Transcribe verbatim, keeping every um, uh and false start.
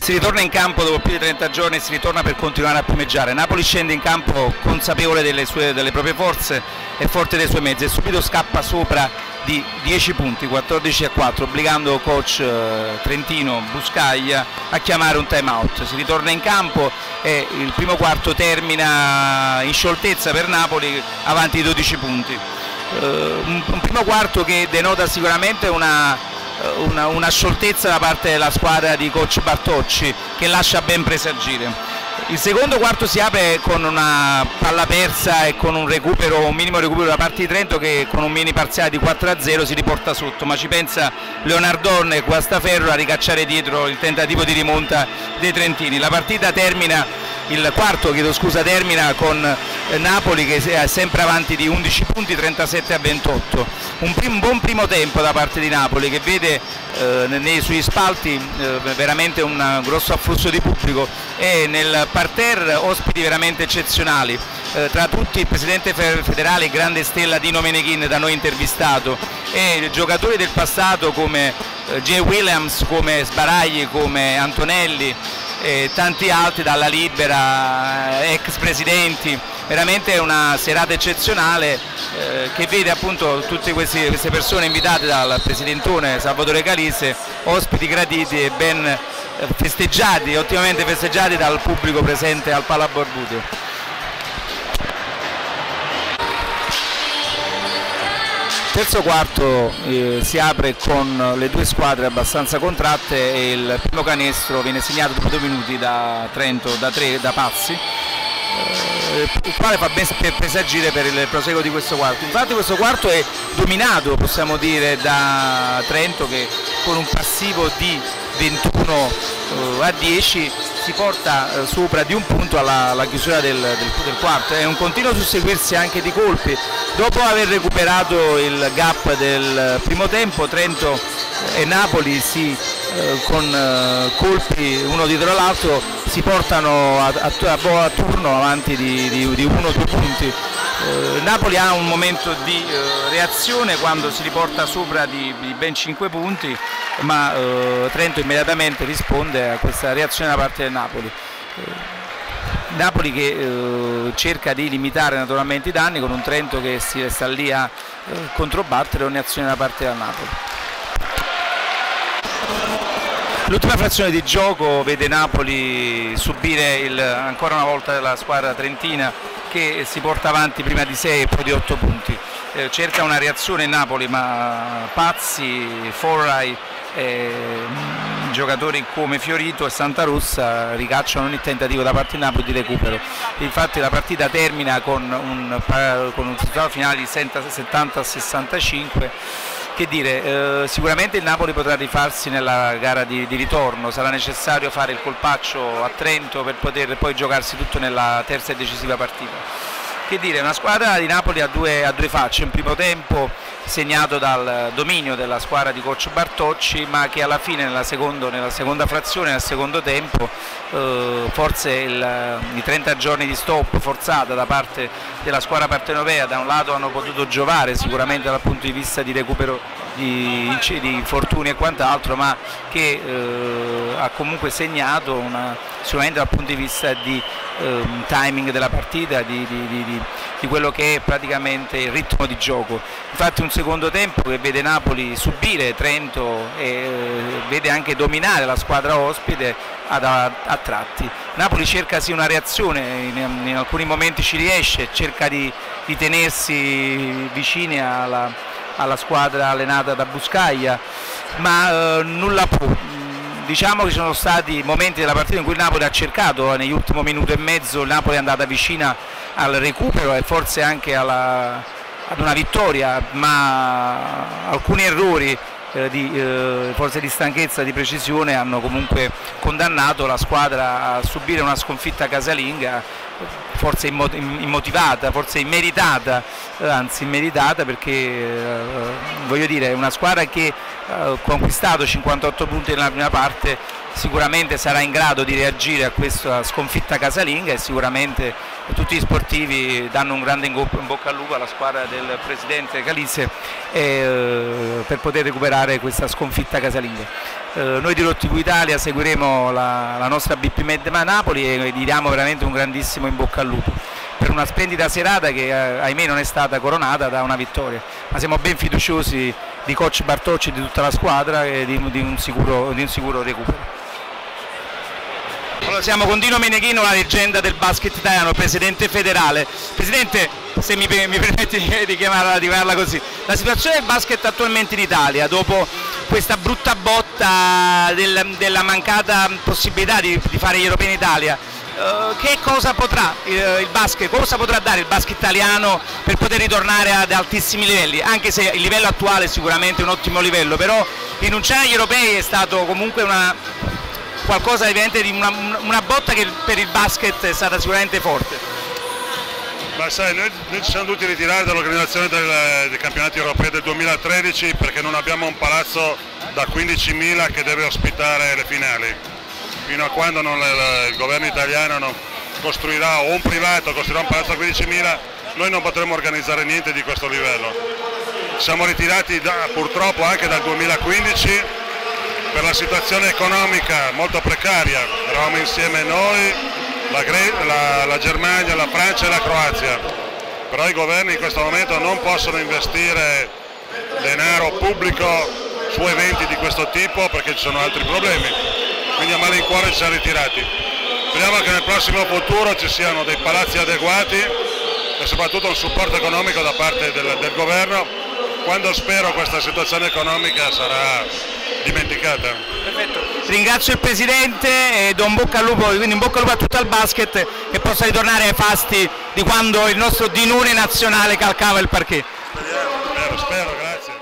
Si ritorna in campo dopo più di trenta giorni, si ritorna per continuare a primeggiare. Napoli scende in campo consapevole delle, sue, delle proprie forze e forte dei suoi mezzi e subito scappa sopra di dieci punti, quattordici a quattro, obbligando coach eh, trentino Buscaglia a chiamare un time out. Si ritorna in campo e il primo quarto termina in scioltezza per Napoli avanti di dodici punti. Uh, un, un primo quarto che denota sicuramente una Una, una scioltezza da parte della squadra di coach Bartocci, che lascia ben presagire. Il secondo quarto si apre con una palla persa e con un recupero, un minimo recupero da parte di Trento, che con un mini parziale di quattro a zero si riporta sotto, ma ci pensa Leonardon e Guastaferro a ricacciare dietro il tentativo di rimonta dei trentini. La partita termina, il quarto chiedo scusa, termina con Napoli che è sempre avanti di undici punti, trentasette a ventotto. Un, prim, un buon primo tempo da parte di Napoli, che vede eh, nei, sugli spalti eh, veramente un grosso afflusso di pubblico e nel parterre ospiti veramente eccezionali. Eh, tra tutti il presidente federale, grande stella Dino Meneghin, da noi intervistato, e giocatori del passato come eh, Jay Williams, come Sbaragli, come Antonelli e tanti altri, dalla Libera, ex presidenti. Veramente una serata eccezionale eh, che vede appunto tutte queste, queste persone invitate dal presidentone Salvatore Calise, ospiti graditi e ben eh, festeggiati, ottimamente festeggiati dal pubblico presente al Pala Barbuto. Il terzo quarto eh, si apre con le due squadre abbastanza contratte e il primo canestro viene segnato dopo due minuti da Trento, da, tre, da Pazzi, eh, il quale fa ben presagire per il proseguo di questo quarto. Infatti questo quarto è dominato, possiamo dire, da Trento, che con un passivo di ventuno a dieci si porta eh, sopra di un punto alla, alla chiusura del, del, del quarto. È un continuo susseguirsi anche di colpi. Dopo aver recuperato il gap del primo tempo, Trento e Napoli si, eh, con eh, colpi uno dietro l'altro si portano a, a, a, a turno avanti di, di, di uno o due punti. Eh, Napoli ha un momento di eh, reazione quando si riporta sopra di, di ben cinque punti, ma eh, Trento immediatamente risponde a questa reazione da parte del Napoli. Eh, Napoli che eh, cerca di limitare naturalmente i danni, con un Trento che si sta lì a eh, controbattere ogni azione da parte del Napoli. L'ultima frazione di gioco vede Napoli subire il, ancora una volta la squadra trentina, che si porta avanti prima di sei e poi di otto punti. Eh, cerca una reazione in Napoli, ma Pazzi, Forrai, eh, giocatori come Fiorito e Santarossa ricacciano ogni tentativo da parte di Napoli di recupero. Infatti la partita termina con un, con un risultato finale di settanta a sessantacinque. Che dire, eh, sicuramente il Napoli potrà rifarsi nella gara di, di ritorno, sarà necessario fare il colpaccio a Trento per poter poi giocarsi tutto nella terza e decisiva partita. Che dire, una squadra di Napoli a due, a due facce, un primo tempo segnato dal dominio della squadra di coach Bartocci, ma che alla fine nella, secondo, nella seconda frazione, nel secondo tempo, eh, forse il, i trenta giorni di stop forzata da parte della squadra partenopea da un lato hanno potuto giovare sicuramente dal punto di vista di recupero di, di infortuni e quant'altro, ma che eh, ha comunque segnato una, sicuramente dal punto di vista di eh, timing della partita, di, di, di, di, di quello che è praticamente il ritmo di gioco. Infatti un secondo tempo che vede Napoli subire Trento e eh, vede anche dominare la squadra ospite ad, a, a tratti. Napoli cerca sì una reazione, in, in alcuni momenti ci riesce, cerca di, di tenersi vicini alla, alla squadra allenata da Buscaglia, ma eh, nulla può. Diciamo che ci sono stati momenti della partita in cui il Napoli ha cercato, negli ultimi minuti e mezzo il Napoli è andata vicina al recupero e forse anche alla, ad una vittoria, ma alcuni errori eh, di, eh, forse di stanchezza, di precisione hanno comunque condannato la squadra a subire una sconfitta casalinga, forse immotivata, forse immeritata, anzi immeritata, perché eh, voglio dire, è una squadra che ha eh, conquistato cinquantotto punti nella prima parte, sicuramente sarà in grado di reagire a questa sconfitta casalinga e sicuramente tutti gli sportivi danno un grande in bocca al lupo alla squadra del presidente Calise eh, per poter recuperare questa sconfitta casalinga. Eh, noi di Road tivù Italia seguiremo la, la nostra B P Med Napoli e gli diamo veramente un grandissimo in bocca al lupo per una splendida serata che eh, ahimè non è stata coronata da una vittoria, ma siamo ben fiduciosi di coach Bartocci e di tutta la squadra e di, di, un, sicuro, di un sicuro recupero. Allora, siamo con Dino Meneghino, la leggenda del basket italiano, presidente federale. Presidente, se mi, mi permetti di chiamarla, di chiamarla così, la situazione del basket attualmente in Italia, dopo questa brutta botta del, della mancata possibilità di, di fare gli europei in Italia, uh, che cosa potrà il, il basket, cosa potrà dare il basket italiano per poter ritornare ad altissimi livelli, anche se il livello attuale è sicuramente un ottimo livello, però rinunciare agli europei è stato comunque una qualcosa evidente di una, una botta che per il basket è stata sicuramente forte. Ma sai, noi, noi ci siamo dovuti ritirare dall'organizzazione del, dei campionati europei del duemilatredici perché non abbiamo un palazzo da quindicimila che deve ospitare le finali. Fino a quando non, il, il governo italiano non costruirà, o un privato costruirà un palazzo da quindicimila, noi non potremo organizzare niente di questo livello. Ci siamo ritirati da, purtroppo anche dal duemilaquindici per la situazione economica molto precaria. Eravamo insieme noi, la, la, la Germania, la Francia e la Croazia, però i governi in questo momento non possono investire denaro pubblico su eventi di questo tipo perché ci sono altri problemi, quindi a malincuore ci siamo ritirati. Speriamo che nel prossimo futuro ci siano dei palazzi adeguati e soprattutto un supporto economico da parte del, del governo, quando spero questa situazione economica sarà dimenticata. Perfetto. Ringrazio il Presidente e do un bocca al lupo, quindi in bocca al lupo a tutto il basket che possa ritornare ai fasti di quando il nostro Dinone nazionale calcava il parquet. Speriamo, spero, spero, grazie.